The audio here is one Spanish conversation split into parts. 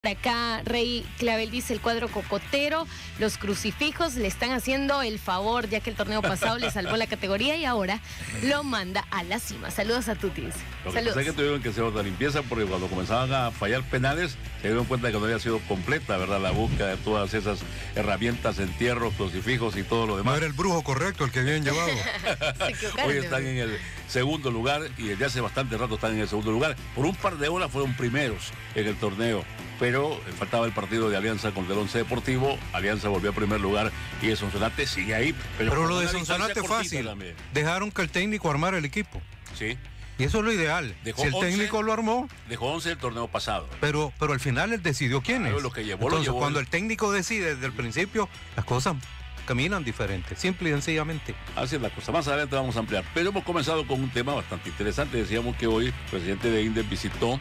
Acá Rey Clavel dice: el cuadro cocotero, los crucifijos le están haciendo el favor, ya que el torneo pasado le salvó la categoría y ahora lo manda a la cima. Saludos a Tutis. Lo que Saludos. pasa es que tuvieron que hacer otra limpieza porque cuando comenzaban a fallar penales se dieron cuenta que no había sido completa, ¿verdad? La búsqueda de todas esas herramientas, entierros, crucifijos y todo lo demás. No era el brujo correcto el que habían llevado. Hoy están en el segundo lugar y desde hace bastante rato están en el segundo lugar. Por un par de horas fueron primeros en el torneo, pero faltaba el partido de Alianza contra el Once Deportivo. Alianza volvió a primer lugar y el Sonsonate sigue ahí. Pero lo de Sonsonate es fácil. También. Dejaron que el técnico armara el equipo. Sí. Y eso es lo ideal. Dejó si el 11, técnico lo armó. Dejó 11 el torneo pasado. Pero al final él decidió quién es. Lo que llevó, entonces, lo llevó cuando el técnico decide desde el principio, las cosas caminan diferente, simple y sencillamente. Así es la cosa. Más adelante vamos a ampliar. Pero hemos comenzado con un tema bastante interesante. Decíamos que hoy el presidente de INDES visitó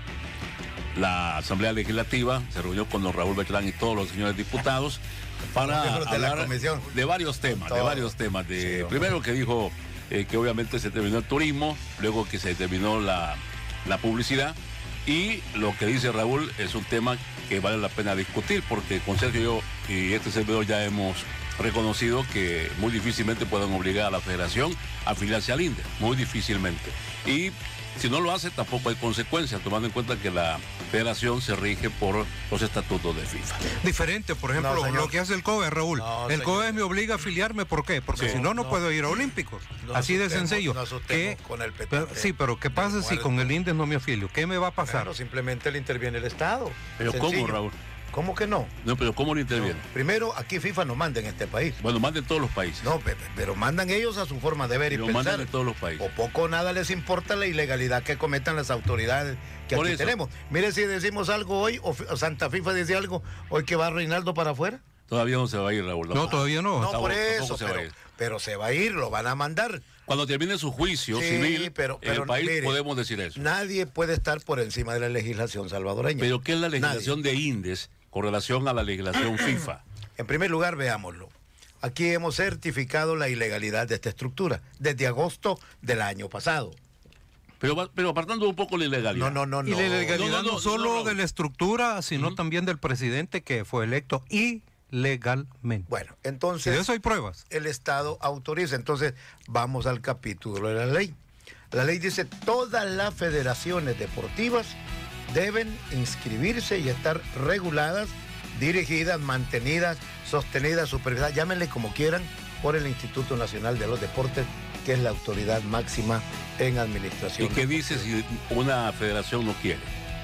la Asamblea Legislativa, se reunió con don Raúl Beltrán y todos los señores diputados para hablar de varios temas, sí, primero que dijo que obviamente se terminó el turismo, luego que se terminó la publicidad, y lo que dice Raúl es un tema que vale la pena discutir, porque con Sergio y este servidor ya hemos reconocido que muy difícilmente puedan obligar a la federación a afiliarse al INDES, muy difícilmente. Y si no lo hace, tampoco hay consecuencias, tomando en cuenta que la federación se rige por los estatutos de FIFA. Diferente, por ejemplo, lo que hace el COE, Raúl. El COE me obliga a afiliarme, ¿por qué? Porque si no puedo ir a Olímpicos. Así de sencillo. Con el PTT. Sí, pero ¿qué pasa si con el INDES no me afilio? ¿Qué me va a pasar? Claro, simplemente le interviene el Estado. Pero sencillo. ¿cómo, Raúl? ¿Cómo que no? No, pero ¿cómo le interviene? No. Primero, aquí FIFA no manda en este país. Bueno, manden todos los países. No, pero mandan ellos a su forma de ver y pensar. Mandan en todos los países. O poco o nada les importa la ilegalidad que cometan las autoridades que por aquí eso tenemos. Mire, si decimos algo hoy, o Santa FIFA dice algo, hoy que va Reinaldo para afuera. Todavía no se va a ir, Raúl. No, todavía no. No, por eso, pero se va a ir, lo van a mandar. Cuando termine su juicio civil en el país, mire, podemos decir eso. Nadie puede estar por encima de la legislación salvadoreña. ¿Pero qué es la legislación de INDES con relación a la legislación FIFA? En primer lugar, veámoslo. Aquí hemos certificado la ilegalidad de esta estructura desde agosto del año pasado. Pero apartando un poco la ilegalidad. No. Y la ilegalidad no solo de la estructura, sino también del presidente que fue electo ilegalmente. Bueno, entonces... De eso hay pruebas. El Estado autoriza. Entonces, vamos al capítulo de la ley. La ley dice: todas las federaciones deportivas deben inscribirse y estar reguladas, dirigidas, mantenidas, sostenidas, supervisadas, llámenle como quieran, por el Instituto Nacional de los Deportes, que es la autoridad máxima en administración. ¿Y qué dice si una federación no quiere?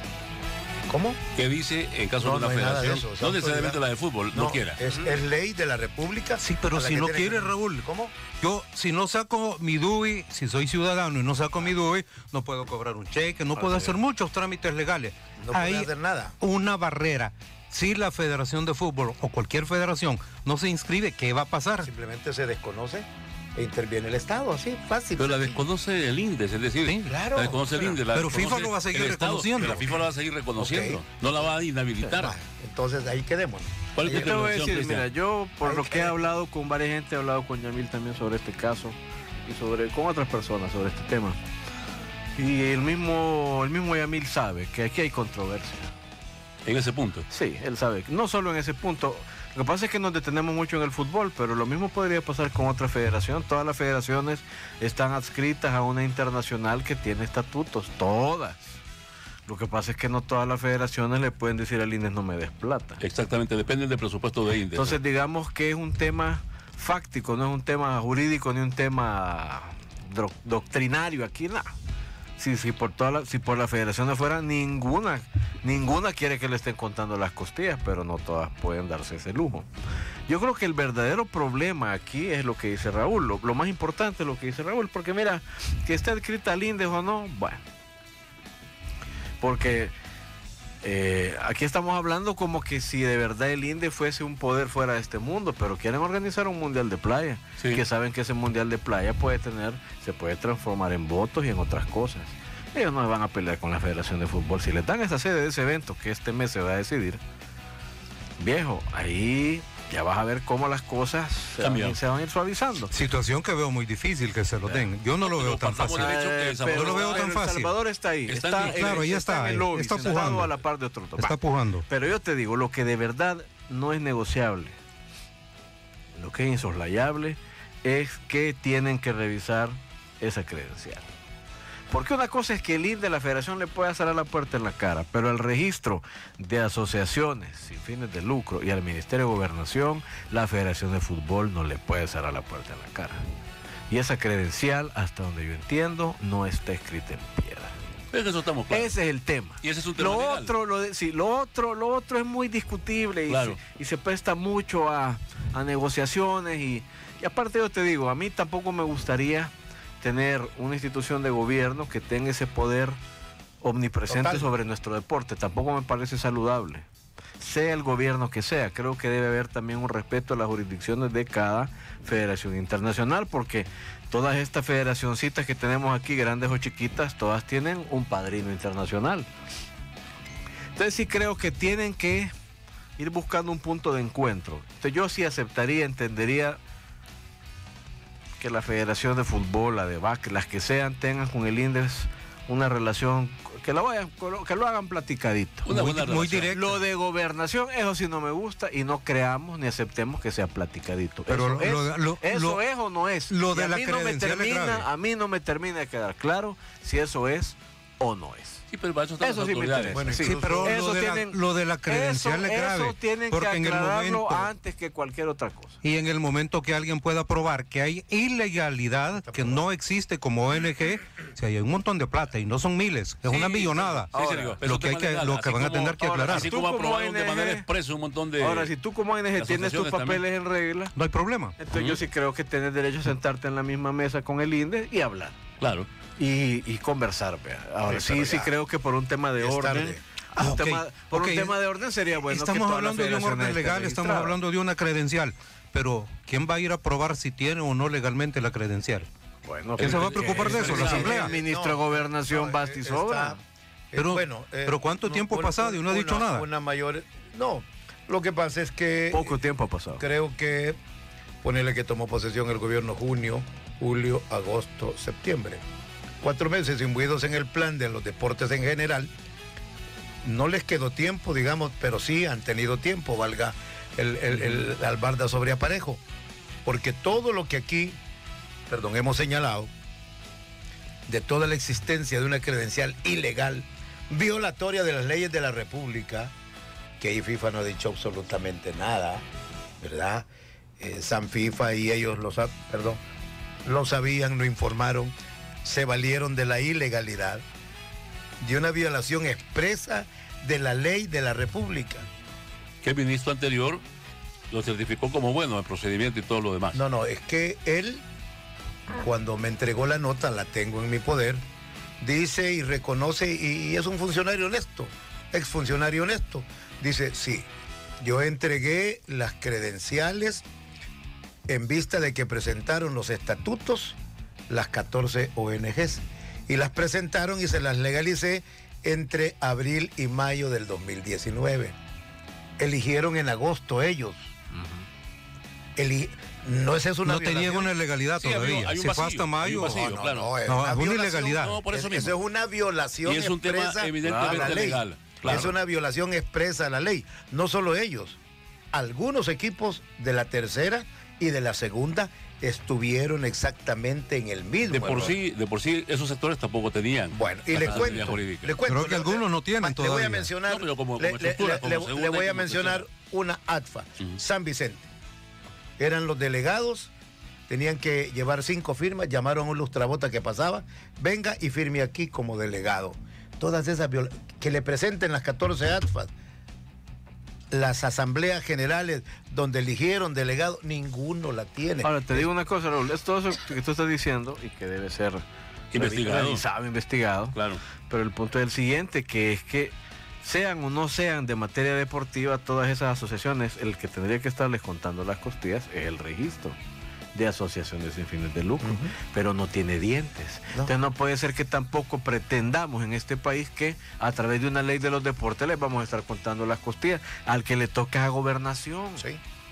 ¿Cómo? ¿Qué dice en caso de una federación? No necesariamente la de fútbol, no quiera. Es ley de la República. Sí, pero si no quiere, Raúl. ¿Cómo? Yo, si no saco mi DUI, si soy ciudadano y no saco mi DUI, no puedo cobrar un cheque, no puedo hacer muchos trámites legales. No puede hacer nada. Una barrera. Si la Federación de Fútbol o cualquier federación no se inscribe, ¿qué va a pasar? Simplemente se desconoce e interviene el Estado, así, fácil. Pero la desconoce el INDES, es decir, sí, claro, la desconoce el INDES. Pero FIFA lo va a seguir reconociendo. Pero la FIFA lo va a seguir reconociendo, no la va a inhabilitar. Entonces ahí quedémonos. ¿Cuál Yo te voy a decir, Cristian? mira, yo por lo que he hablado con varias gente, he hablado con Yamil también sobre este caso y con otras personas sobre este tema. Y el mismo Yamil sabe que aquí hay controversia. En ese punto. Sí, él sabe. No solo en ese punto. Lo que pasa es que nos detenemos mucho en el fútbol, pero lo mismo podría pasar con otra federación. Todas las federaciones están adscritas a una internacional que tiene estatutos, todas. Lo que pasa es que no todas las federaciones le pueden decir al INDES: no me des plata. Exactamente, depende del presupuesto de INDES. Entonces digamos que es un tema fáctico, no es un tema jurídico ni un tema doctrinario aquí, nada. Si por la federación de afuera ninguna quiere que le estén contando las costillas, pero no todas pueden darse ese lujo. Yo creo que el verdadero problema aquí es lo que dice Raúl, lo más importante es lo que dice Raúl, porque mira, que esté escrita al INDES o no, bueno, porque aquí estamos hablando como que si de verdad el INDES fuese un poder fuera de este mundo, pero quieren organizar un mundial de playa, sí, que saben que ese mundial de playa se puede transformar en votos y en otras cosas. Ellos no van a pelear con la Federación de Fútbol. Si les dan esa sede de ese evento que este mes se va a decidir, viejo, ahí ya vas a ver cómo las cosas se van a ir suavizando. Situación que veo muy difícil que se lo den. Yo no lo veo tan fácil. Pero no lo veo tan fácil. El Salvador está ahí. Claro, ya está. Está pujando a la par de otro. Está pujando. Pero yo te digo, lo que de verdad no es negociable, lo que es insoslayable, es que tienen que revisar esa credencial. Porque una cosa es que el INDE, la federación, le puede cerrar la puerta en la cara, pero el registro de asociaciones sin fines de lucro y al Ministerio de Gobernación, la Federación de Fútbol no le puede cerrar la puerta en la cara. Y esa credencial, hasta donde yo entiendo, no está escrita en piedra. Eso estamos claros. Ese es el tema. Y ese es un tema legal. Lo otro es muy discutible y se presta mucho a negociaciones y aparte yo te digo, a mí tampoco me gustaría tener una institución de gobierno que tenga ese poder omnipresente sobre nuestro deporte. Tampoco me parece saludable. Sea el gobierno que sea, creo que debe haber también un respeto a las jurisdicciones de cada federación internacional, porque todas estas federacioncitas que tenemos aquí, grandes o chiquitas, todas tienen un padrino internacional. Entonces sí creo que tienen que ir buscando un punto de encuentro. Entonces yo sí aceptaría, entendería que la Federación de Fútbol, la de básquet, las que sean, tengan con el INDES una relación, que lo hagan platicadito. Muy directo. Lo de gobernación, eso sí no me gusta y no creamos ni aceptemos que sea platicadito. Pero eso es o no es. Lo de la credencial es grave. A mí no me termina de quedar claro si eso es o no es. Sí, pero para eso están las autoridades. Bueno, sí, pero lo de la credencial es grave. Eso tienen que aclararlo antes que cualquier otra cosa. Y en el momento que alguien pueda probar que hay ilegalidad, que no existe como ONG, si hay un montón de plata y no son miles, es una millonada. Ahora, lo que van a tener que aclarar. Así como aprobaron de manera expresa un montón de... Ahora, si tú como ONG tienes tus papeles en regla, no hay problema. Entonces yo sí creo que tienes derecho a sentarte en la misma mesa con el INDE y hablar. Claro. Y conversar. Ahora sí creo que por un tema de orden, un tema de orden sería bueno. Estamos hablando de un orden legal, estamos hablando de una credencial, pero ¿quién va a ir a probar si tiene o no legalmente la credencial? Bueno, ¿quién se va a preocupar de eso? La Asamblea. El ministro de Gobernación basta y sobra. Pero ¿cuánto tiempo ha pasado y no ha dicho nada? No, lo que pasa es que... Poco tiempo ha pasado. Creo que, ponerle que tomó posesión el gobierno junio, julio, agosto, septiembre. 4 meses imbuidos en el plan de los deportes en general. No les quedó tiempo, digamos, pero sí han tenido tiempo, valga el albarda sobre aparejo. Porque todo lo que aquí, hemos señalado, de toda la existencia de una credencial ilegal, violatoria de las leyes de la República, que ahí FIFA no ha dicho absolutamente nada, ¿verdad? San FIFA y ellos lo sabían, lo informaron, se valieron de la ilegalidad, de una violación expresa de la ley de la República. Que el ministro anterior lo certificó como bueno el procedimiento y todo lo demás. No, es que él, cuando me entregó la nota, la tengo en mi poder, dice y reconoce, y es un funcionario honesto, exfuncionario honesto, dice, sí, yo entregué las credenciales en vista de que presentaron los estatutos las 14 ONGs y las presentaron y se las legalicé entre abril y mayo del 2019. Eligieron en agosto ellos. No es eso una violación. No tenía una ilegalidad todavía. Se fue hasta mayo. Es una ilegalidad. No, por eso mismo. Eso es una violación y es un expresa tema evidentemente a la ley. legal. Claro. Es una violación expresa a la ley. No solo ellos. Algunos equipos de la tercera y de la segunda estuvieron exactamente en el mismo. De por sí esos sectores tampoco tenían. Bueno, y le cuento. Creo que algunos no tienen todavía. Le voy a mencionar, le voy a mencionar una ATFA, San Vicente. Eran los delegados, tenían que llevar 5 firmas, llamaron a un lustrabota que pasaba, venga y firme aquí como delegado. Todas esas que le presenten las 14 ATFAs. Las asambleas generales donde eligieron delegados, ninguno la tiene. Ahora, te digo una cosa, Raúl, es todo eso que tú estás diciendo y que debe ser investigado. Claro. Pero el punto es el siguiente, que es que sean o no sean de materia deportiva, todas esas asociaciones, el que tendría que estarles contando las costillas es el registro de asociaciones sin fines de lucro, pero no tiene dientes. No. Entonces no puede ser que tampoco pretendamos en este país que a través de una ley de los deportes les vamos a estar contando las costillas al que le toca a gobernación. Sí.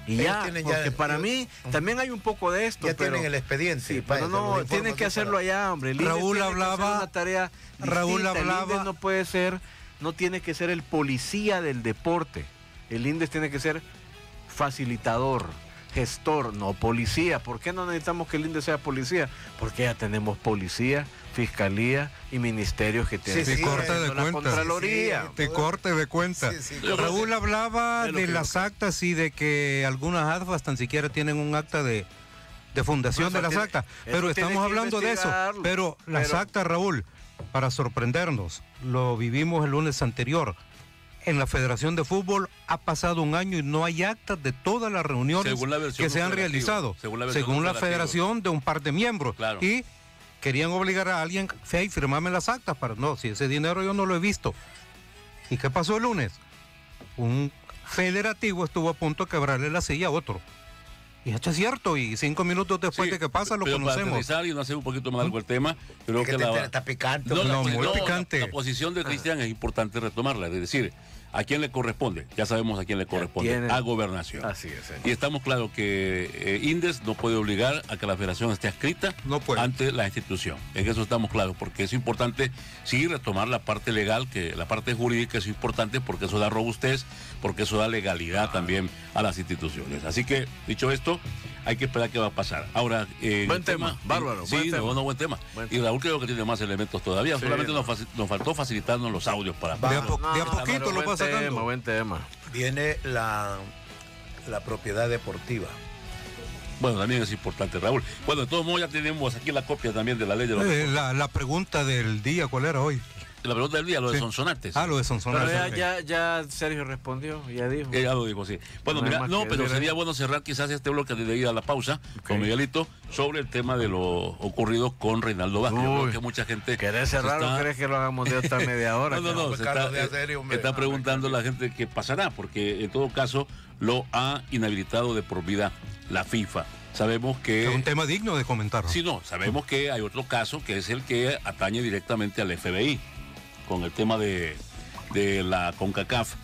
Y Ellos ya, tienen porque ya- para mí también hay un poco de esto. Ya pero, tienen el expediente. Sí, vaya, pero se los no, informo tienen que yo hacerlo para- allá, hombre. El INDES Raúl tiene que hacer hablaba- una tarea Raúl distinta. El hablaba- INDES no puede ser, no tiene que ser el policía del deporte. El INDES tiene que ser facilitador, gestor, no policía. ¿Por qué no necesitamos que el INDES sea policía? Porque ya tenemos policía, fiscalía y ministerios que tienen Sí, sí, corte de la cuentas. Contraloría. Sí, Te corte de cuenta. Sí, sí, Yo creo Raúl hablaba es lo de que las yo creo. actas y de que algunas ADFAs tan siquiera tienen un acta de fundación Eso de las tiene- actas. eso Pero tiene estamos que hablando de eso. investigarlo. Pero las Pero- actas, Raúl, para sorprendernos, lo vivimos el lunes anterior. En la Federación de Fútbol ha pasado un año y no hay actas de todas las reuniones Según la versión que se han operativa, realizado. según la versión la operativa. Federación de un par de miembros. Claro. Y querían obligar a alguien, hey, firmame las actas. Para no, si ese dinero yo no lo he visto. ¿Y qué pasó el lunes? Un federativo estuvo a punto de quebrarle la silla a otro. Y esto es cierto, y 5 minutos después Sí, de que pasa lo pero para conocemos. aterrizar y no hacer un poquito más largo el tema, creo Es que que está picante. No, No, muy picante. La posición de Cristian es importante retomarla, es decir, ¿a quién le corresponde? Ya sabemos a quién le corresponde, tienen- a Gobernación. Así es, señor. Y estamos claros que INDES no puede obligar a que la federación esté adscrita No puede. ante la institución. En eso estamos claros, porque es importante sí retomar la parte legal, que la parte jurídica es importante porque eso da robustez, porque eso da legalidad también a las instituciones. Así que, dicho esto, hay que esperar qué va a pasar. Ahora, Buen tema, bárbaro, Sí, buen tema. buen tema. Buen Y tema. Raúl creo que tiene más elementos todavía. Sí, Solamente no. nos faltó facilitarnos los audios para... De a poquito pero lo va buen sacando. tema, buen tema. Viene la propiedad deportiva. Bueno, también es importante, Raúl. Bueno, de todos modos ya tenemos aquí la copia también de la ley de los... La pregunta del día, ¿cuál era hoy? La pregunta del día, lo de Sí. Sonsonates. Ah, lo de Pero Sonsonates. ya Sergio respondió, ya dijo. Ya lo dijo, sí. Bueno, No hay mira, más no, que pero decir, sería ¿eh? bueno cerrar quizás este bloque de ir a la pausa con Ok. Miguelito sobre el tema de lo ocurrido con Reinaldo Vázquez. Yo Uy. creo que mucha gente... ¿Querés cerrar se o está- querés que lo hagamos de otra media hora? No, Pues, se Carlos, está, de serio, hombre. está No, preguntando la gente qué pasará, porque en todo caso lo ha inhabilitado de por vida la FIFA. Sabemos que... Es un tema digno de comentar. Sí, no, sabemos que hay otro caso que es el que atañe directamente al FBI, con el tema de la CONCACAF.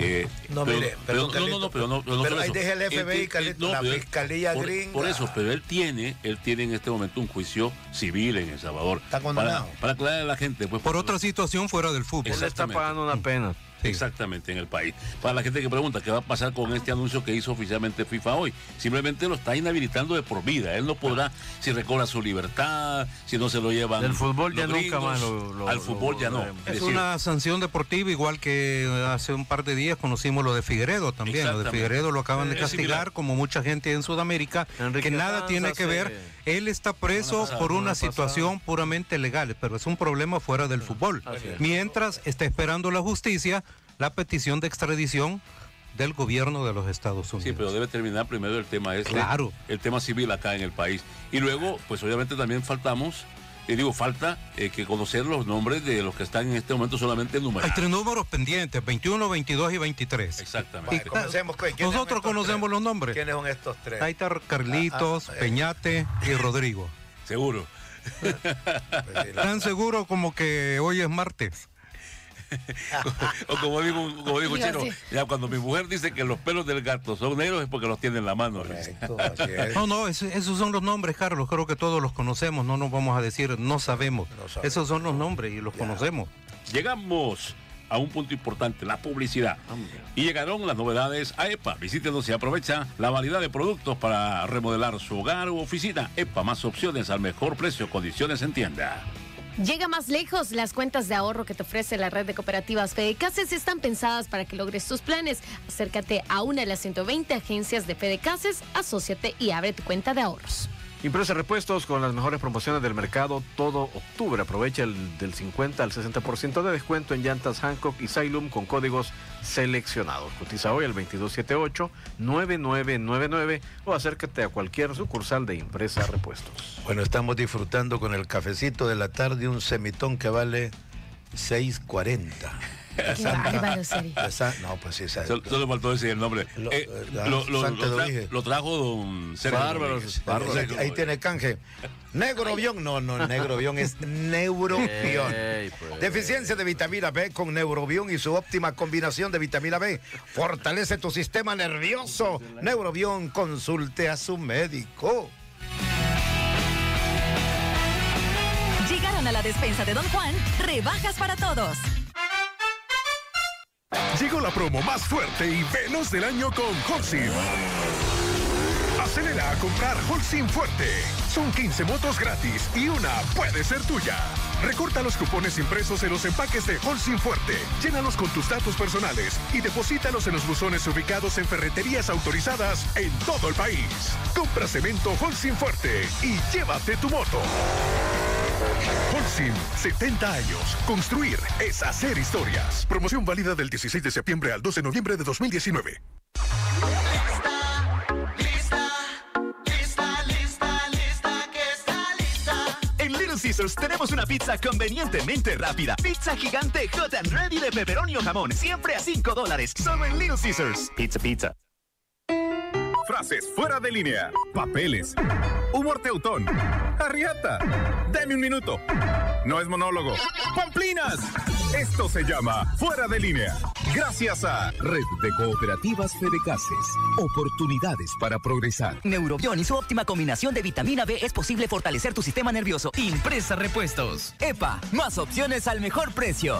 No, mire, perdón, Carlito, pero no pero solo ahí eso. deja el FBI, Él- Carlito, la pero Fiscalía gringa. Por eso, pero él tiene en este momento un juicio civil en El Salvador. Está condenado. Para aclararle a la gente, pues. Por otra situación fuera del fútbol. Él está Exactamente. pagando una pena. Sí. Exactamente, en el país. Para la gente que pregunta qué va a pasar con este anuncio que hizo oficialmente FIFA hoy, simplemente lo está inhabilitando de por vida. Él no podrá, si recobra su libertad, si no se lo llevan. Del fútbol ya los nunca más lo- al fútbol ya no. veremos. Es Es decir, una sanción deportiva, igual que hace un par de días conocimos lo de Figueredo también. Lo de Exactamente. Figueredo lo acaban de Es castigar, similar. como mucha gente en Sudamérica, Enrique que nada Sanz tiene que hace- ver. Él está preso pasada, por una semana pasada. situación puramente legal, pero es un problema fuera del fútbol. Así es. Mientras está esperando la justicia la petición de extradición del gobierno de los Estados Unidos. sí, pero debe terminar primero el tema Claro. el tema civil acá en el país. Y luego, pues obviamente también falta que conocer los nombres de los que están en este momento solamente Hay numerados. 3 números pendientes, 21, 22 y 23. Exactamente. Vaya, comencemos, ¿quiénes son Nosotros estos conocemos tres? los nombres. ¿Quiénes son estos tres? Ahí está Carlitos, Peñate y Rodrigo. Seguro. Pues sí, Tan seguro como que hoy es martes. O como dijo Digo, Chino, sí. ya cuando mi mujer dice que los pelos del gato son negros es porque los tiene en la mano. correcto, así es. No, esos son los nombres, Carlos. Creo que todos los conocemos. No nos vamos a decir, no sabemos. No sabemos. Esos son los nombres y los conocemos. Llegamos a un punto importante, la publicidad. Y llegaron las novedades a EPA. Visítenos y aprovecha la variedad de productos para remodelar su hogar u oficina. EPA, más opciones al mejor precio, condiciones en tienda. Llega más lejos. Las cuentas de ahorro que te ofrece la red de cooperativas Fedecases están pensadas para que logres tus planes. Acércate a una de las 120 agencias de Fedecases, asóciate y abre tu cuenta de ahorros. Impresa Repuestos con las mejores promociones del mercado todo octubre. Aprovecha del 50 al 60% de descuento en llantas Hankook y Xylum con códigos seleccionados. Cotiza hoy al 2278-9999 o acércate a cualquier sucursal de Impresa Repuestos. Bueno, estamos disfrutando con el cafecito de la tarde un semitón que vale 6.40. Qué bárbaro, serio. No, pues sí, Solo faltó decir el nombre. Lo trajo don Sergio. Bárbaros. Ahí tiene canje. Negrobión. No, Negrobión es Neurobión. Pues. Deficiencia de vitamina B con Neurobión y su óptima combinación de vitamina B. Fortalece tu sistema nervioso. Neurobión, consulte a su médico. Llegaron a la despensa de Don Juan, rebajas para todos. Llegó la promo más fuerte y veloz del año con Holcim. Acelera a comprar Holcim Fuerte. Son 15 motos gratis y una puede ser tuya. Recorta los cupones impresos en los empaques de Holcim Fuerte. Llénalos con tus datos personales y deposítalos en los buzones ubicados en ferreterías autorizadas en todo el país. Compra cemento Holcim Fuerte y llévate tu moto. Holcim, 70 años. Construir es hacer historias. Promoción válida del 16 de septiembre al 2 de noviembre de 2019. Caesars tenemos una pizza convenientemente rápida. Pizza gigante hot and ready de pepperoni o jamón. Siempre a $5. Solo en Little Caesars. Pizza. Frases fuera de línea. Papeles. Humor teutón. Arriata. Dame un minuto. No es monólogo. ¡Pamplinas! Esto se llama Fuera de Línea. Gracias a Red de Cooperativas Fedecases. Oportunidades para progresar. Neurobión y su óptima combinación de vitamina B es posible fortalecer tu sistema nervioso. Impresa Repuestos. EPA, más opciones al mejor precio.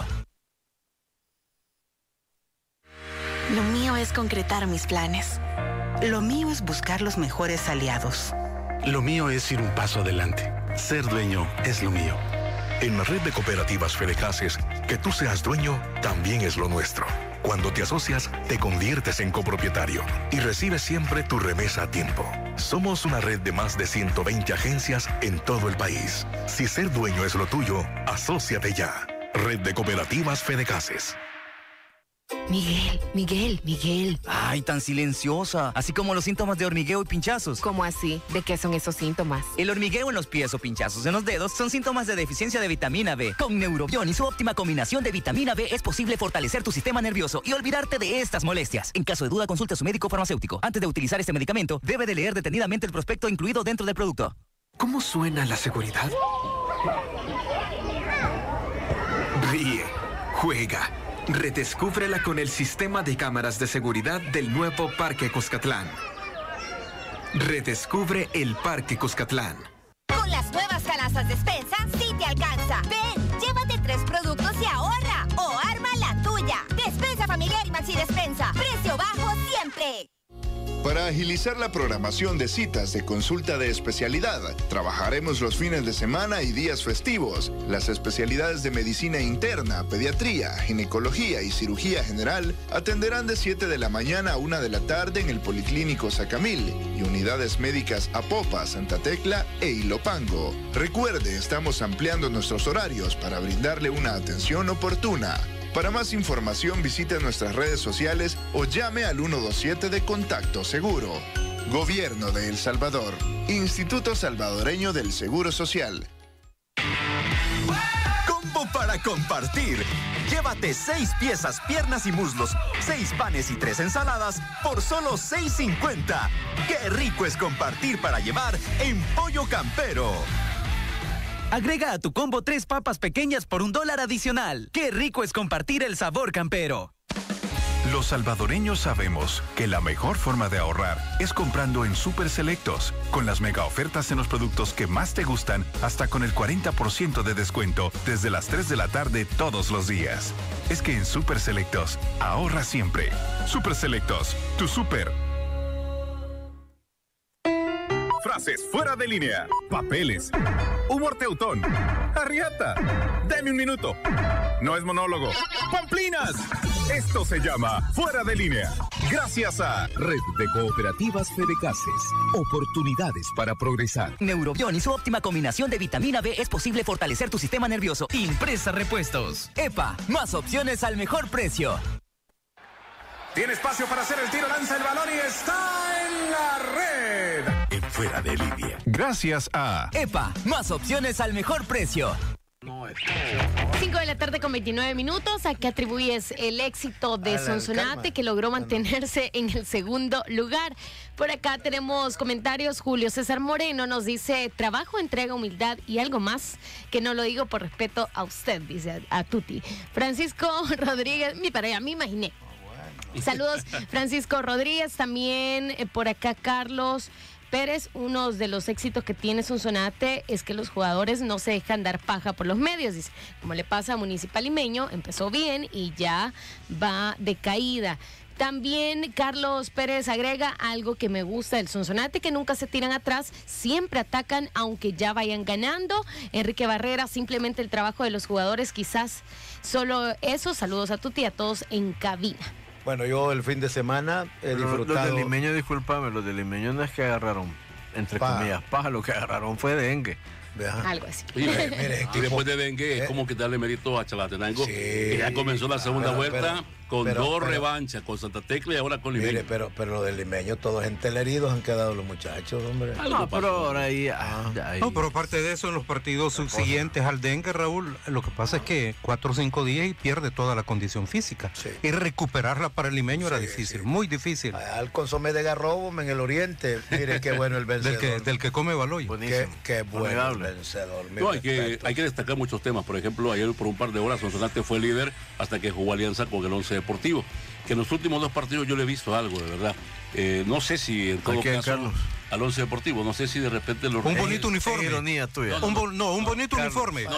Lo mío es concretar mis planes. Lo mío es buscar los mejores aliados. Lo mío es ir un paso adelante. Ser dueño es lo mío. En la Red de Cooperativas Fedecases, que tú seas dueño también es lo nuestro. Cuando te asocias, te conviertes en copropietario y recibes siempre tu remesa a tiempo. Somos una red de más de 120 agencias en todo el país. Si ser dueño es lo tuyo, asóciate ya. Red de Cooperativas Fedecases. Miguel. Ay, tan silenciosa. Así como los síntomas de hormigueo y pinchazos. ¿Cómo así? ¿De qué son esos síntomas? El hormigueo en los pies o pinchazos en los dedos son síntomas de deficiencia de vitamina B. Con Neurobión y su óptima combinación de vitamina B es posible fortalecer tu sistema nervioso y olvidarte de estas molestias. En caso de duda, consulte a su médico farmacéutico. Antes de utilizar este medicamento, debe de leer detenidamente el prospecto incluido dentro del producto. ¿Cómo suena la seguridad? Ríe, juega. Redescúbrela con el sistema de cámaras de seguridad del nuevo Parque Cuscatlán. Redescubre el Parque Cuscatlán. Con las nuevas canastas Despensa, sí te alcanza. Ven, llévate 3 productos y ahorra. O arma la tuya. Despensa familiar y Maxi Despensa. Precio bajo siempre. Para agilizar la programación de citas de consulta de especialidad, trabajaremos los fines de semana y días festivos. Las especialidades de medicina interna, pediatría, ginecología y cirugía general atenderán de 7 de la mañana a 1 de la tarde en el Policlínico Sacamil y unidades médicas Apopa, Santa Tecla e Ilopango. Recuerde, estamos ampliando nuestros horarios para brindarle una atención oportuna. Para más información visite nuestras redes sociales o llame al 127 de Contacto Seguro. Gobierno de El Salvador. Instituto Salvadoreño del Seguro Social. Combo para compartir. Llévate 6 piezas, piernas y muslos, 6 panes y 3 ensaladas por solo $6.50. ¡Qué rico es compartir para llevar en Pollo Campero! Agrega a tu combo 3 papas pequeñas por $1 adicional. ¡Qué rico es compartir el sabor campero! Los salvadoreños sabemos que la mejor forma de ahorrar es comprando en Super Selectos, con las mega ofertas en los productos que más te gustan, hasta con el 40% de descuento desde las 3 de la tarde todos los días. Es que en Super Selectos, ahorra siempre. Super Selectos, tu super. Frases fuera de línea. Papeles. Humor teutón. Arriata. Dame un minuto. No es monólogo. ¡Pamplinas! Esto se llama Fuera de Línea. Gracias a Red de Cooperativas Fedecases. Oportunidades para progresar. Neurobión y su óptima combinación de vitamina B es posible fortalecer tu sistema nervioso. Impresa Repuestos. EPA, más opciones al mejor precio. Tiene espacio para hacer el tiro, lanza el balón y está en la red. En Fuera de Línea. Gracias a EPA, más opciones al mejor precio. No, 5 de la tarde con 29 minutos. ¿A qué atribuyes el éxito de Sonsonate, que logró mantenerse en el segundo lugar? Por acá tenemos comentarios. Julio César Moreno nos dice: trabajo, entrega, humildad y algo más, que no lo digo por respeto a usted, dice a Tuti. Francisco Rodríguez, ya me imaginé. Saludos, Francisco Rodríguez. También por acá Carlos Pérez: uno de los éxitos que tiene Sonsonate es que los jugadores no se dejan dar paja por los medios, dice, como le pasa a Municipal Limeño, empezó bien y ya va de caída. También Carlos Pérez agrega: algo que me gusta del Sonsonate, que nunca se tiran atrás, siempre atacan aunque ya vayan ganando. Enrique Barrera: simplemente el trabajo de los jugadores, quizás solo eso. Saludos a Tuti y a todos en cabina. Bueno, yo el fin de semana he disfrutado. Los del Limeño, discúlpame, los del Limeño no es que agarraron, entre comillas, paja, lo que agarraron fue dengue. Algo así. Mire, y después de dengue es como que darle mérito a Chalatenango, que ya comenzó la segunda vuelta con dos revanchas, con Santa Tecla y ahora con Limeño. Mire, pero los del Limeño, todos enteleridos han quedado los muchachos, hombre. No, pero ahora ahí... No, pero aparte de eso, en los partidos subsiguientes al dengue, Raúl, lo que pasa es que 4 o 5 días y pierde toda la condición física. Sí. Y recuperarla para el Limeño era difícil, muy difícil. Al consomé de Garrobo en el oriente, mire qué bueno el vencedor. del que come Baloy. Qué bueno el vencedor. No, hay que destacar muchos temas. Por ejemplo, ayer por un par de horas Sonsonate fue líder hasta que jugó alianza con el Once Deportivo, que en los últimos 2 partidos yo le he visto algo, de verdad. No sé si en todo caso Carlos? Al Once Deportivo, no sé si de repente un bonito uniforme. Ironía tuya. Un bonito Carlos, uniforme.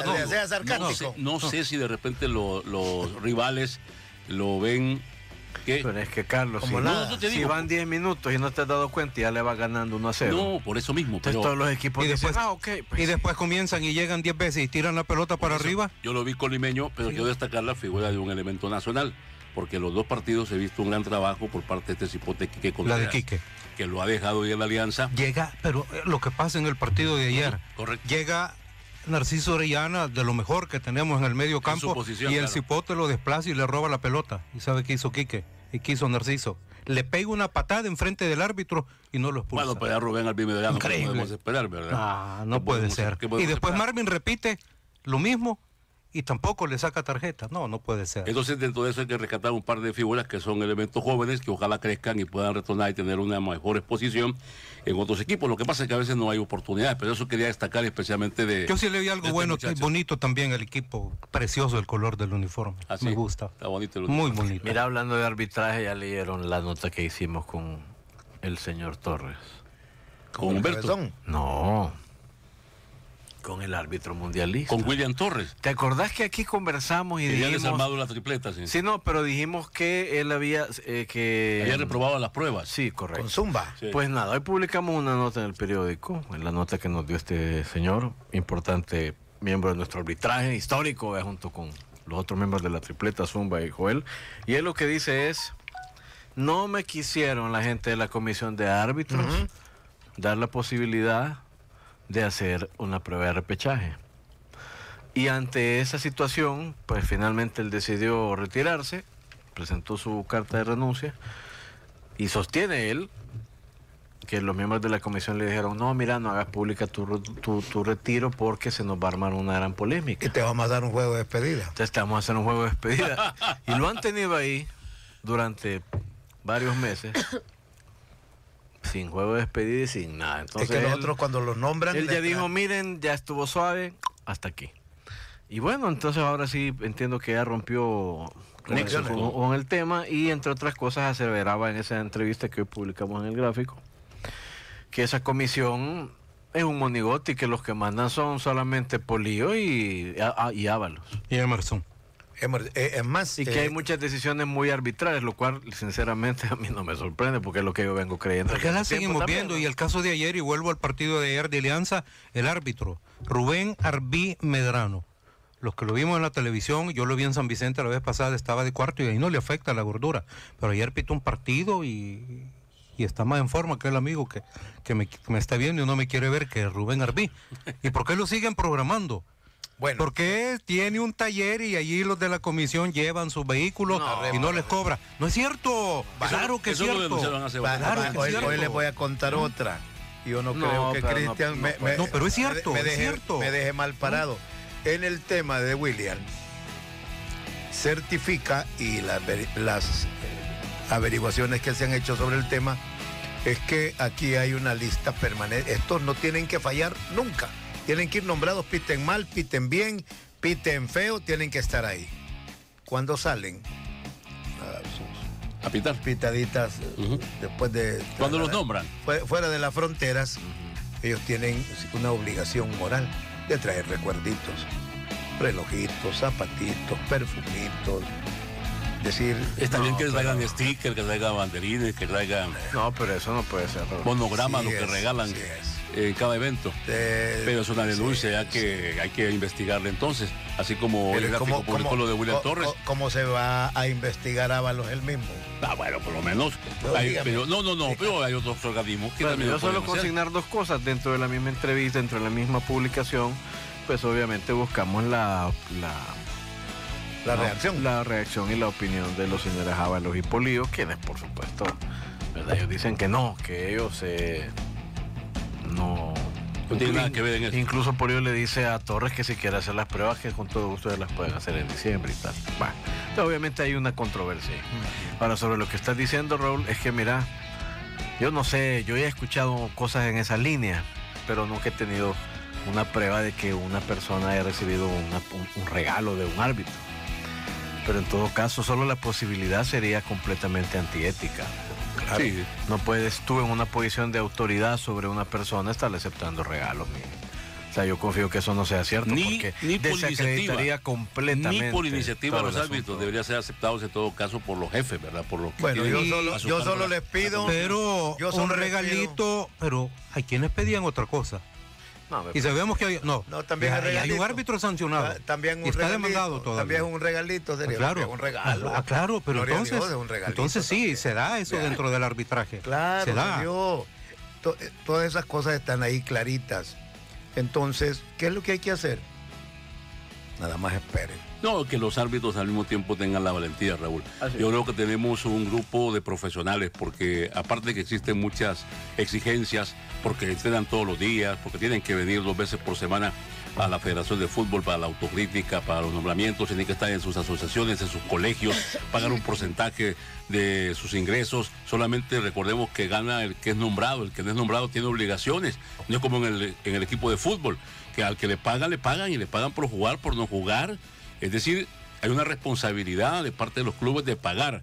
No sé si de repente los rivales lo ven. Pero es que Carlos, si van 10 minutos y no te has dado cuenta, ya le vas ganando 1-0. No, por eso mismo. Entonces todos los equipos dicen, pues. Y después comienzan y llegan 10 veces y tiran la pelota para arriba. Yo lo vi con Limeño, pero quiero destacar la figura de un elemento nacional, porque los 2 partidos he visto un gran trabajo por parte de este cipote Quique Contreras. La de Quique. Que lo ha dejado ir a la alianza. Llega, pero lo que pasa en el partido de ayer, correcto. Llega Narciso Orellana, de lo mejor que tenemos en el medio campo, y el cipote lo desplaza y le roba la pelota. ¿Y sabe qué hizo Quique? ¿Y qué hizo Narciso? Le pega una patada enfrente del árbitro y no lo expulsa. Bueno, pues a Rubén Arbí Medrano no podemos esperar, ¿verdad? No puede ser. Y después Marvin repite lo mismo y tampoco le saca tarjeta. No puede ser. Entonces, dentro de eso hay que rescatar un par de figuras que son elementos jóvenes que ojalá crezcan y puedan retornar y tener una mejor exposición en otros equipos. Lo que pasa es que a veces no hay oportunidades, pero eso quería destacar especialmente de... Yo sí le vi algo bueno, bonito también el equipo. Precioso el color del uniforme. Me gusta. Está bonito el uniforme. Muy bonito. Mira, hablando de arbitraje, ya leyeron la nota que hicimos con el señor Torres. ¿Con Humberto? No. Con el árbitro mundialista. Con William Torres. ¿Te acordás que aquí conversamos y dijimos... había desarmado la tripleta, sí. Sí, no, pero dijimos que él había... había reprobado las pruebas. Sí, correcto. Con Zumba. Sí. Pues nada, hoy publicamos una nota en el periódico, en la nota que nos dio este señor, importante miembro de nuestro arbitraje histórico, junto con los otros miembros de la tripleta, Zumba y Joel. Y él lo que dice es: no me quisieron la gente de la comisión de árbitros dar la posibilidad de hacer una prueba de repechaje. Y ante esa situación, pues finalmente él decidió retirarse, presentó su carta de renuncia y sostiene él que los miembros de la comisión le dijeron: no, mira, no hagas pública tu retiro porque se nos va a armar una gran polémica. Y te vamos a dar un juego de despedida. Entonces te vamos a hacer un juego de despedida. Y lo han tenido ahí durante varios meses. Sin juego de despedida y sin nada. Entonces, es que nosotros cuando los nombran... Él ya dijo: miren, ya estuvo suave, hasta aquí. Y bueno, entonces ahora sí entiendo que ya rompió con el tema y entre otras cosas aseveraba en esa entrevista que hoy publicamos en el gráfico que esa comisión es un monigote y que los que mandan son solamente Polío y Ábalos. Y Emerson. Es más, y que hay muchas decisiones muy arbitrarias, lo cual sinceramente a mí no me sorprende porque es lo que yo vengo creyendo. Porque la seguimos viendo, y el caso de ayer, y vuelvo al partido de ayer de Alianza, el árbitro Rubén Arbí Medrano. Los que lo vimos en la televisión, yo lo vi en San Vicente la vez pasada, estaba de cuarto y ahí no le afecta la gordura, pero ayer pitó un partido y está más en forma que el amigo que me está viendo y no me quiere ver, que es Rubén Arbí. ¿Y por qué lo siguen programando? Bueno, porque tiene un taller y allí los de la comisión llevan sus vehículos y no les cobra. No es cierto. Claro que es cierto. Hoy les voy a contar otra. Yo no creo que Cristian pero es cierto. Me deje mal parado. en el tema de William, certifica, y las averiguaciones que se han hecho sobre el tema, es que aquí hay una lista permanente. Estos no tienen que fallar nunca. Tienen que ir nombrados, piten mal, piten bien, piten feo, tienen que estar ahí. Cuando salen a pitar, pitaditas, después de... Cuando los nombran. Fuera de las fronteras, ellos tienen una obligación moral de traer recuerditos, relojitos, zapatitos, perfumitos. Decir, está bien que traigan stickers, que traigan banderines, que traigan... No, pero eso no puede ser. Monogramas, lo que regalan en cada evento. Pero es una denuncia ya que hay que investigarle entonces. Así como el gráfico publicó lo de William Torres. ¿Cómo se va a investigar Ábalos él mismo? Bueno, por lo menos. Pero hay otros organismos que también. Yo solo consignar dos cosas dentro de la misma entrevista, dentro de la misma publicación, pues obviamente buscamos la reacción y la opinión de los señores Ábalos y Polío, quienes por supuesto, ¿verdad? Ellos dicen que no, que ellos no tiene nada que ver en eso. Incluso Polío le dice a Torres que si quiere hacer las pruebas, que con todo gusto las pueden hacer en diciembre y tal. Bueno, entonces, obviamente hay una controversia. Ahora, sobre lo que estás diciendo, Raúl, es que mira, yo no sé, yo he escuchado cosas en esa línea, pero nunca he tenido una prueba de que una persona haya recibido un regalo de un árbitro. Pero en todo caso, solo la posibilidad sería completamente antiética. Claro, sí. No puedes tú en una posición de autoridad sobre una persona estarle aceptando regalos. O sea, yo confío que eso no sea cierto, porque desacreditaría completamente. Ni por iniciativa de los árbitros, debería ser aceptados en todo caso por los jefes, ¿verdad? Por los que bueno, yo solo les pido... Pero un regalito, pero hay quienes pedían otra cosa. Y sabemos que hay, también hay un árbitro sancionado. También un y está regalito, demandado todavía. También un regalito, sería claro, un regalo. Claro, pero entonces sí, también. Se da eso dentro del arbitraje. Claro, se da. Todas esas cosas están ahí claritas. Entonces, ¿qué es lo que hay que hacer? Nada más esperen. No, que los árbitros al mismo tiempo tengan la valentía, Raúl. Yo creo que tenemos un grupo de profesionales, porque aparte de que existen muchas exigencias, porque entrenan todos los días, porque tienen que venir 2 veces por semana a la Federación de Fútbol para la autocrítica, para los nombramientos, tienen que estar en sus asociaciones, en sus colegios, pagar un porcentaje de sus ingresos. Solamente recordemos que gana el que es nombrado, el que no es nombrado tiene obligaciones, no es como en el equipo de fútbol, que al que le pagan y le pagan por jugar, por no jugar. Es decir, hay una responsabilidad de parte de los clubes de pagar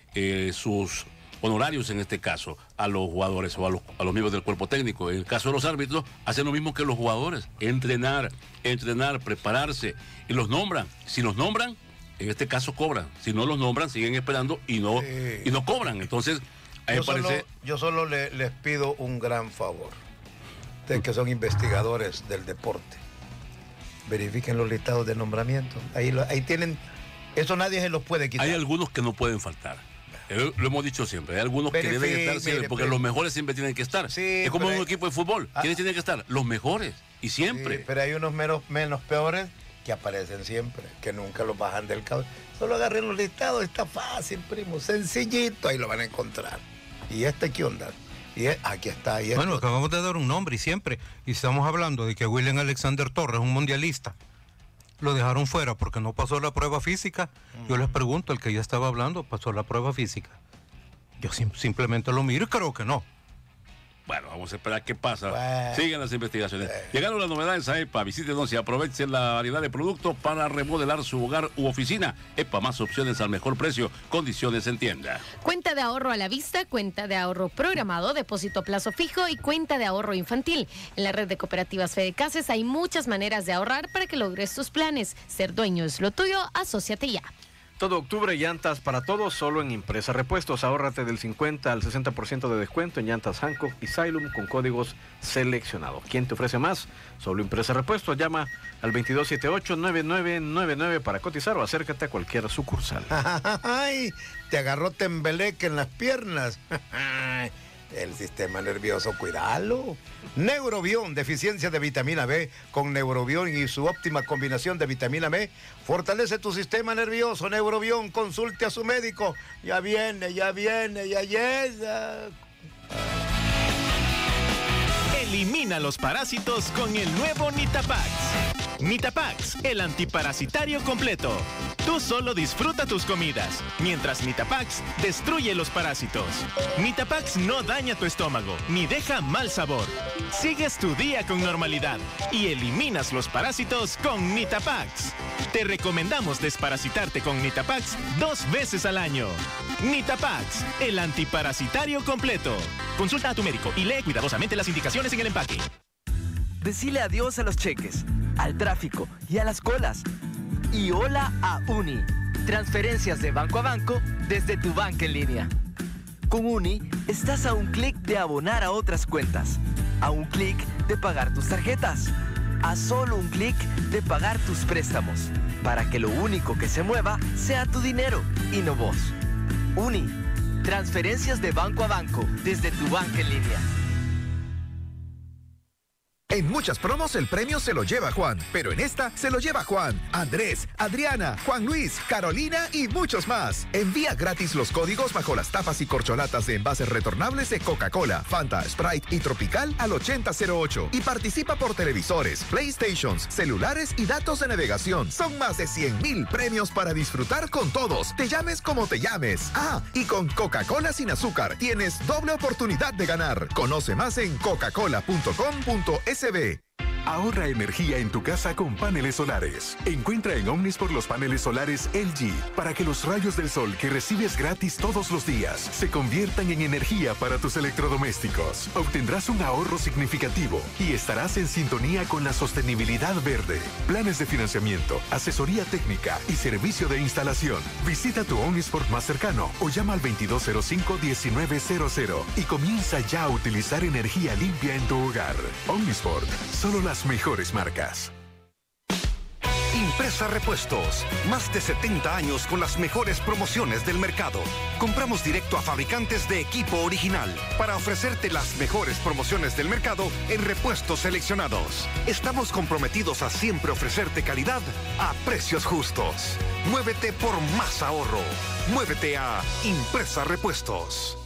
sus honorarios, en este caso, a los jugadores o a los miembros del cuerpo técnico. En el caso de los árbitros, hacen lo mismo que los jugadores, entrenar, prepararse, y los nombran. Si los nombran, en este caso cobran. Si no los nombran, siguen esperando y no cobran. Entonces, a mí me parece... Yo solo les pido un gran favor. Ustedes que son investigadores del deporte, verifiquen los listados de nombramiento. Ahí tienen, eso nadie se los puede quitar. Hay algunos que no pueden faltar. Lo hemos dicho siempre, hay algunos que deben estar siempre, porque los mejores siempre tienen que estar. Sí, es como en un equipo de fútbol. ¿Quiénes tienen que estar? Los mejores, y siempre. Sí, pero hay unos menos peores que aparecen siempre, que nunca los bajan del cabo. Solo agarren los listados, está fácil, primo, sencillito, ahí lo van a encontrar. ¿Y qué onda? Aquí está. Bueno, acabamos de dar un nombre y estamos hablando de que William Alexander Torres, un mundialista, lo dejaron fuera porque no pasó la prueba física. Yo les pregunto, el que ya estaba hablando, ¿pasó la prueba física? Yo simplemente lo miro y creo que no. Bueno, vamos a esperar qué pasa. Sigan las investigaciones. Llegaron las novedades a EPA. Visítenos y aprovechen la variedad de productos para remodelar su hogar u oficina. EPA, más opciones al mejor precio. Condiciones en tienda. Cuenta de ahorro a la vista, cuenta de ahorro programado, depósito a plazo fijo y cuenta de ahorro infantil. En la red de cooperativas Fedecases hay muchas maneras de ahorrar para que logres tus planes. Ser dueño es lo tuyo, asóciate ya. Todo octubre, llantas para todos, solo en Impresa Repuestos. Ahórrate del 50 al 60% de descuento en llantas Hankook y Xylum con códigos seleccionados. ¿Quién te ofrece más? Solo Impresa Repuestos. Llama al 2278-9999 para cotizar o acércate a cualquier sucursal. ¡Ay! Te agarró tembeleque en las piernas. El sistema nervioso, cuidalo. Neurobión, deficiencia de vitamina B. Con Neurobión y su óptima combinación de vitamina B, fortalece tu sistema nervioso. Neurobión, consulte a su médico. Ya viene, ya llega. Elimina los parásitos con el nuevo Nitapax. Nitapax, el antiparasitario completo. Tú solo disfruta tus comidas, mientras Nitapax destruye los parásitos. Nitapax no daña tu estómago, ni deja mal sabor. Sigues tu día con normalidad y eliminas los parásitos con Nitapax. Te recomendamos desparasitarte con Nitapax 2 veces al año. Nitapax, el antiparasitario completo. Consulta a tu médico y lee cuidadosamente las indicaciones en el empaque. Decile adiós a los cheques, al tráfico y a las colas. Y hola a Uni. Transferencias de banco a banco desde tu banca en línea. Con Uni, estás a un clic de abonar a otras cuentas, a un clic de pagar tus tarjetas, a solo un clic de pagar tus préstamos, para que lo único que se mueva sea tu dinero y no vos. Uni. Transferencias de banco a banco desde tu banca en línea. En muchas promos el premio se lo lleva Juan, pero en esta se lo lleva Juan, Andrés, Adriana, Juan Luis, Carolina y muchos más. Envía gratis los códigos bajo las tapas y corcholatas de envases retornables de Coca-Cola, Fanta, Sprite y Tropical al 8008 y participa por televisores, PlayStations, celulares y datos de navegación. Son más de 100,000 premios para disfrutar con todos. Te llames como te llames. Ah, y con Coca-Cola sin azúcar tienes doble oportunidad de ganar. Conoce más en coca-cola.com.es. Ahorra energía en tu casa con paneles solares. Encuentra en Omnisport los paneles solares LG para que los rayos del sol que recibes gratis todos los días se conviertan en energía para tus electrodomésticos. Obtendrás un ahorro significativo y estarás en sintonía con la sostenibilidad verde. Planes de financiamiento, asesoría técnica y servicio de instalación. Visita tu Omnisport más cercano o llama al 2205-1900 y comienza ya a utilizar energía limpia en tu hogar. Omnisport, solo las mejores marcas. Impresa Repuestos. Más de 70 años con las mejores promociones del mercado. Compramos directo a fabricantes de equipo original para ofrecerte las mejores promociones del mercado en repuestos seleccionados. Estamos comprometidos a siempre ofrecerte calidad a precios justos. Muévete por más ahorro. Muévete a Impresa Repuestos.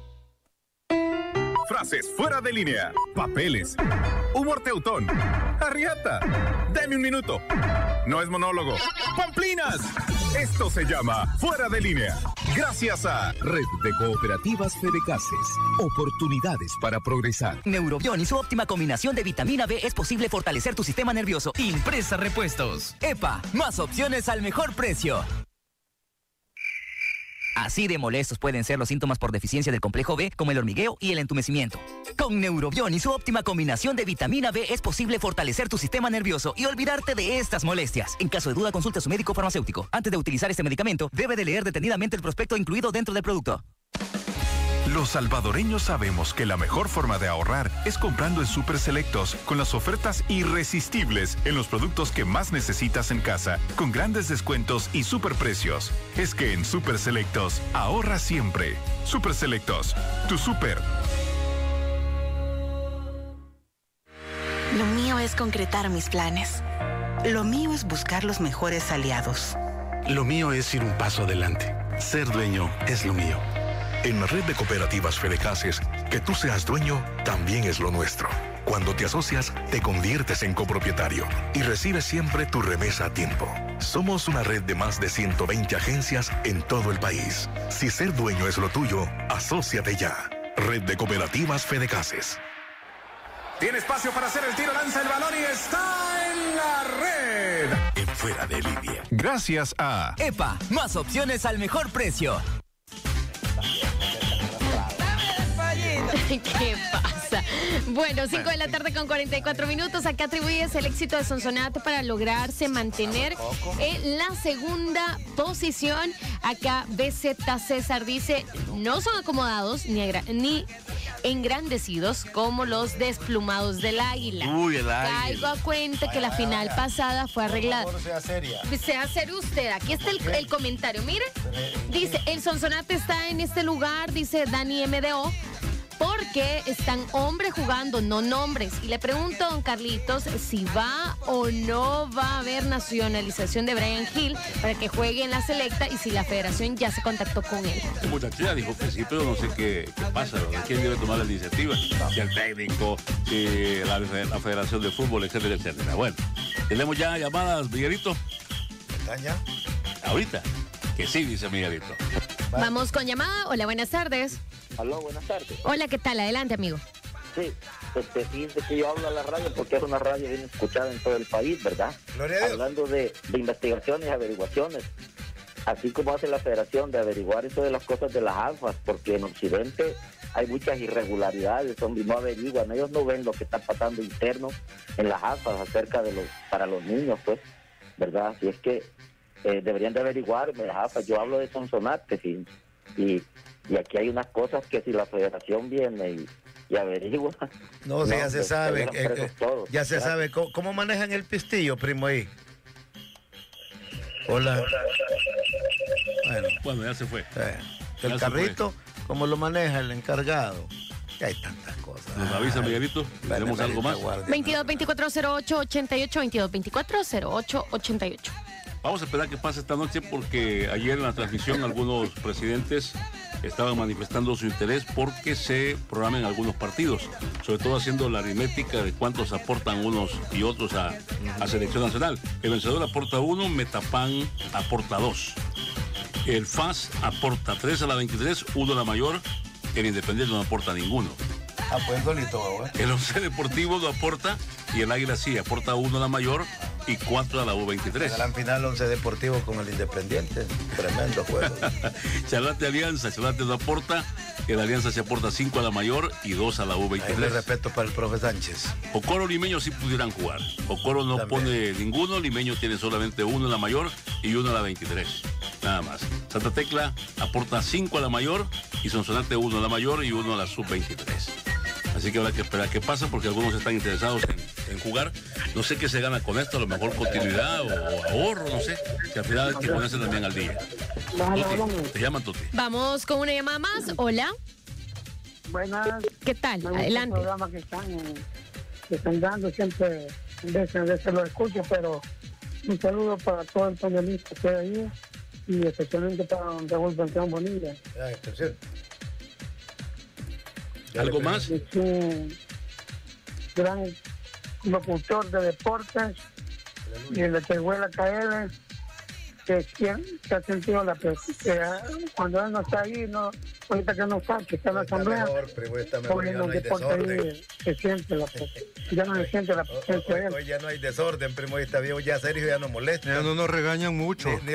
Frases fuera de línea, papeles, humor teutón, arriata, dame un minuto, no es monólogo, pamplinas. Esto se llama Fuera de Línea. Gracias a Red de Cooperativas Fedecases. Oportunidades para progresar. Neurobión y su óptima combinación de vitamina B es posible fortalecer tu sistema nervioso. Impresa Repuestos. EPA, más opciones al mejor precio. Así de molestos pueden ser los síntomas por deficiencia del complejo B, como el hormigueo y el entumecimiento. Con Neurobión y su óptima combinación de vitamina B es posible fortalecer tu sistema nervioso y olvidarte de estas molestias. En caso de duda, consulte a su médico farmacéutico. Antes de utilizar este medicamento, debe de leer detenidamente el prospecto incluido dentro del producto. Los salvadoreños sabemos que la mejor forma de ahorrar es comprando en Super Selectos con las ofertas irresistibles en los productos que más necesitas en casa, con grandes descuentos y superprecios. Es que en Super Selectos ahorra siempre. Super Selectos, tu super. Lo mío es concretar mis planes. Lo mío es buscar los mejores aliados. Lo mío es ir un paso adelante. Ser dueño es lo mío. En la red de cooperativas Fedecases, que tú seas dueño también es lo nuestro. Cuando te asocias, te conviertes en copropietario y recibes siempre tu remesa a tiempo. Somos una red de más de 120 agencias en todo el país. Si ser dueño es lo tuyo, asóciate ya. Red de Cooperativas Fedecases. Tiene espacio para hacer el tiro, lanza el balón y está en la red. En Fuera de Línea. Gracias a EPA, más opciones al mejor precio. ¿Qué pasa? Bueno, 5 de la tarde con 44 minutos. ¿A qué atribuyes el éxito de Sonsonate para lograrse mantener en la segunda posición? Acá BZ César dice, no son acomodados ni engrandecidos como los desplumados del águila. Uy, el águila. Caigo a cuenta que la final pasada fue arreglada. Por favor, sea seria. Sea serio usted. Aquí está el comentario. Mire, dice, el Sonsonate está en este lugar, dice Dani MDO, porque están hombres jugando, no nombres. Y le pregunto a don Carlitos si va o no va a haber nacionalización de Brian Hill para que juegue en la selecta y si la federación ya se contactó con él. La muchacha dijo que sí, pero no sé qué pasa, ¿verdad? ¿Quién debe tomar la iniciativa? Si el técnico, si la Federación de Fútbol, etcétera, etcétera. Bueno, tenemos ya llamadas, Miguelito. ¿Están ya? Ahorita, que sí, dice Miguelito. Vamos con llamada. Hola, buenas tardes. Aló, buenas tardes. Hola, ¿qué tal? Adelante, amigo. Sí, fíjense que yo hablo a la radio porque es una radio bien escuchada en todo el país, ¿verdad? Gloria a Dios. Hablando de investigaciones y averiguaciones, así como hace la federación de averiguar eso de las cosas de las AFAS, porque en Occidente hay muchas irregularidades, hombre, no averiguan, ellos no ven lo que está pasando interno en las AFAS acerca de para los niños, pues, ¿verdad? Así es que deberían de averiguarme las AFAS. Yo hablo de Sonsonate, sí, y aquí hay unas cosas que si la federación viene y averigua. No, sí, ya se sabe. Ya se ¿verdad? sabe. ¿Cómo manejan el pistillo, primo, ahí? Hola. Bueno, ya se fue. El carrito, ¿cómo lo maneja el encargado? Ya hay tantas cosas. Nos avisa, Miguelito. ¿Tenemos algo más? 22-24-08-88, 22-24-08-88. Vamos a esperar que pase esta noche porque ayer en la transmisión algunos presidentes estaban manifestando su interés porque se programen algunos partidos, sobre todo haciendo la aritmética de cuántos aportan unos y otros a selección nacional. El vencedor aporta 1, Metapan aporta 2. El FAS aporta 3 a la 23, 1 a la mayor. El Independiente no aporta ninguno. Pues golito, El Once Deportivo no aporta y el Águila sí aporta 1 a la mayor y 4 a la U23. La gran final 11 Deportivo con el Independiente. Tremendo juego. Charlate Alianza, Charlate no aporta. El Alianza se aporta 5 a la mayor y 2 a la U23. Ahí le respeto para el profe Sánchez. Ocoro, Limeño sí pudieran jugar. Ocoro no pone ninguno, Limeño tiene solamente 1 a la mayor y 1 a la 23. Nada más. Santa Tecla aporta 5 a la mayor y Sonsonate 1 a la mayor y 1 a la sub-23. Así que habrá que esperar qué pasa porque algunos están interesados en jugar. No sé qué se gana con esto, a lo mejor continuidad o ahorro, no sé. Que al final hay que ponerse también al día. Tuti, te llaman Tuti. Vamos con una llamada más. Hola. Buenas. ¿Qué tal? Adelante. El programa que están dando siempre, a veces lo escucho, pero un saludo para todo el panelista que hay ahí y especialmente para don Raúl Beltrán Bonilla. ¿Algo más? Es un gran locutor de deportes y el de Tehuela KL que ha sentido la presión. Cuando él no está ahí, ahorita que no está en la asamblea, poniendo un deporte ahí, se siente la presión. Ya no se siente la presencia de él. Hoy ya no hay desorden, primo, está bien, ya Sergio ya no molesta. Ya no nos regañan mucho. Es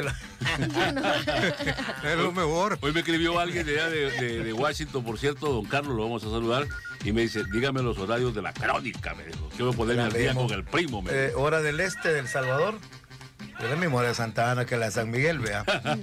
lo mejor. Hoy me escribió alguien de Washington, por cierto, don Carlos, lo vamos a saludar, y me dice, dígame los horarios de la crónica, me dijo. Quiero ponerme al día con el primo. Hora del este del Salvador. Es la misma hora de Santa Ana que la de San Miguel, vea.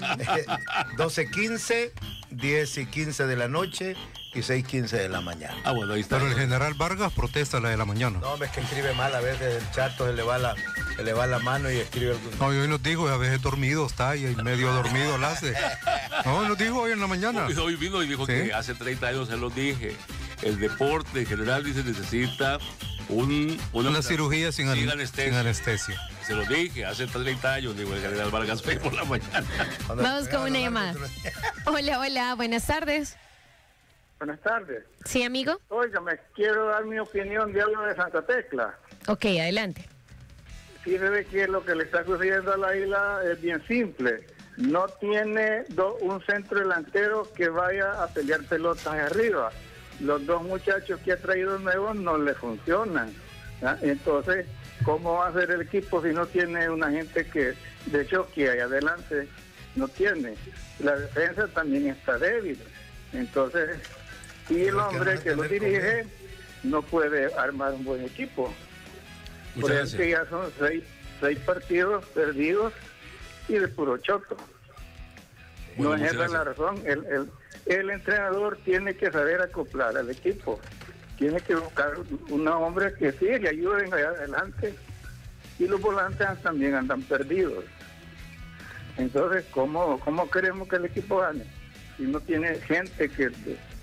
12:15, 10:15 de la noche y 6:15 de la mañana. Ah, bueno, ahí está. Pero el general Vargas protesta la de la mañana. No, es que escribe mal, a veces el chato se le va la mano y escribe... No, hoy nos dijo, a veces dormido está y medio dormido la hace. No, nos dijo hoy en la mañana. Hoy vino y dijo que hace 30 años se lo dije. El deporte en general dice necesita una cirugía sin anestesia. Se lo dije hace 30 años, digo, el general Vargas fue por la mañana. Vamos con una llamada. Hola, buenas tardes. Buenas tardes. Sí, amigo. Oiga, me quiero dar mi opinión de algo de Santa Tecla. Ok, adelante. Fíjese que lo que le está sucediendo a la isla es bien simple. No tiene un centro delantero que vaya a pelear pelotas arriba. Los dos muchachos que ha traído nuevos no le funcionan. ¿Ah? Entonces, ¿cómo va a ser el equipo si no tiene una gente que, de choque ahí adelante, no tiene? La defensa también está débil. Entonces, y el hombre que lo dirige no puede armar un buen equipo. Por eso que ya son seis partidos perdidos y de puro choto. No es esa la razón. El entrenador tiene que saber acoplar al equipo. Tiene que buscar un hombre que sí le ayuden allá adelante. Y los volantes también andan perdidos. Entonces, ¿cómo queremos que el equipo gane? Si no tiene gente que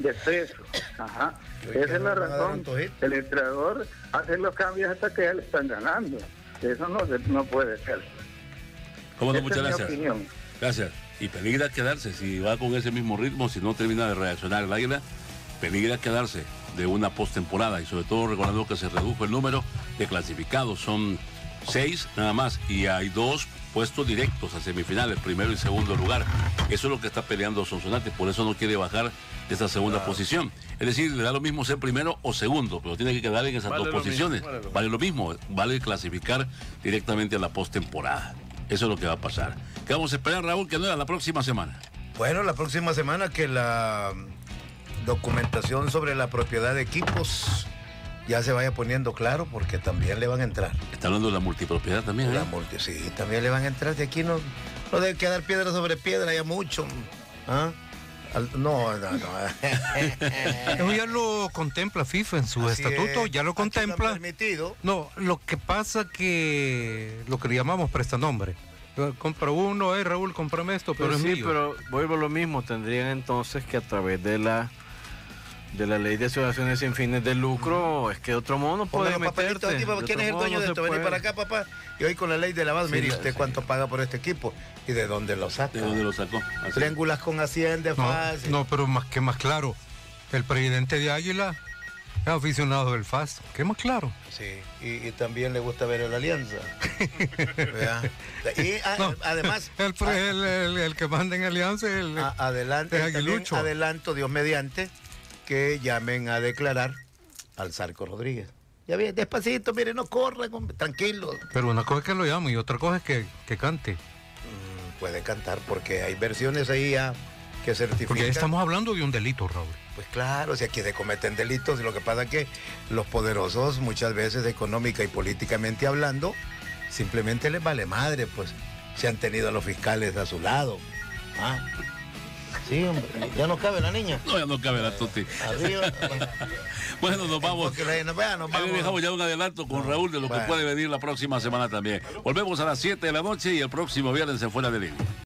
de peso. Ajá. Esa es la razón. El entrenador hace los cambios hasta que ya le están ganando. Eso no puede ser. Cómo no, Esa muchas es mi gracias. opinión. Gracias. Y peligra quedarse, si va con ese mismo ritmo, si no termina de reaccionar el Águila, peligra quedarse de una postemporada y sobre todo recordando que se redujo el número de clasificados, son 6 nada más y hay 2 puestos directos a semifinales, primero y segundo lugar. Eso es lo que está peleando Sonsonate, por eso no quiere bajar de esa segunda posición. Es decir, le da lo mismo ser primero o segundo, pero tiene que quedar en esas dos posiciones. Vale lo mismo, vale clasificar directamente a la postemporada. Eso es lo que va a pasar. ¿Qué vamos a esperar, Raúl, que no era la próxima semana? Bueno, la próxima semana que la documentación sobre la propiedad de equipos ya se vaya poniendo claro, porque también le van a entrar. Está hablando de la multipropiedad también, ¿eh? Sí, también le van a entrar. De aquí no debe quedar piedra sobre piedra, ya mucho. ¿Ah? No. Eso ya lo contempla FIFA en su estatuto, ya lo contempla. Permitido. No, lo que pasa que lo que le llamamos prestanombre. Compra uno, Raúl, cómprame esto, pero es mío. Pero vuelvo a lo mismo, tendrían entonces que a través de la ley de asociaciones sin fines de lucro, es que otro modo puede meterte. Aquí, ¿quién es el dueño de esto? Vení para acá, papá. Y hoy con la ley de lavado, mire usted cuánto paga por este equipo y de dónde lo saca. ¿De dónde lo sacó? Triángulas con Hacienda, fácil. No, pero más claro, el presidente de Águila es aficionado del FAS, ¿qué más claro? Sí, y también le gusta ver la Alianza. Y además... El que manda en Alianza es el Aguilucho. Adelanto, Dios mediante, que llamen a declarar al Zarco Rodríguez. Ya bien, despacito, mire, no corran, tranquilo. Pero una cosa es que lo llame y otra cosa es que cante. Puede cantar porque hay versiones ahí ya que certifican. Porque estamos hablando de un delito, Raúl. Pues claro, si aquí se cometen delitos, y lo que pasa es que los poderosos muchas veces económica y políticamente hablando, simplemente les vale madre, pues se han tenido a los fiscales a su lado. Sí, hombre, ya no cabe la niña. No, ya no cabe la Tuti. Arriba. Bueno, nos vamos. Nos vamos. Ahí dejamos ya un adelanto con Raúl de lo que puede venir la próxima semana también. Volvemos a las 7 de la noche y el próximo viernes en Fuera de Línea.